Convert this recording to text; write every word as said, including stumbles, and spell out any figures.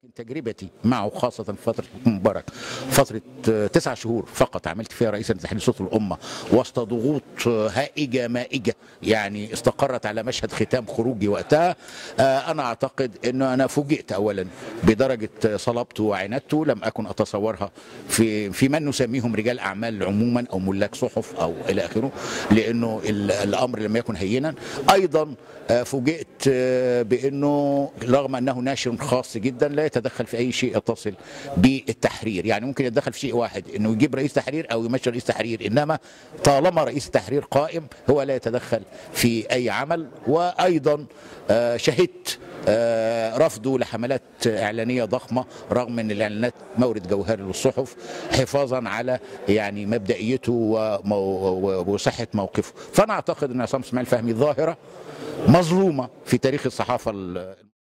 تجربتي معه خاصة في فترة مبارك فترة تسع شهور فقط عملت فيها رئيسا لتحرير صوت الأمة وسط ضغوط هائجة مائجة يعني استقرت على مشهد ختام خروجي وقتها. أنا أعتقد أنه أنا فوجئت أولا بدرجة صلابته وعنادته لم أكن أتصورها في في من نسميهم رجال أعمال عموما أو ملاك صحف أو إلى آخره، لأنه الأمر لم يكن هينا. أيضا فوجئت بأنه رغم أنه ناشر خاص جدا لا يتدخل في اي شيء يتصل بالتحرير، يعني ممكن يتدخل في شيء واحد انه يجيب رئيس تحرير او يمشي رئيس تحرير، انما طالما رئيس التحرير قائم هو لا يتدخل في اي عمل. وايضا شهدت رفضه لحملات اعلانيه ضخمه رغم ان الاعلانات مورد جوهري للصحف حفاظا على يعني مبدئيته وصحه موقفه. فانا اعتقد ان عصام اسماعيل فهمي ظاهره مظلومه في تاريخ الصحافه.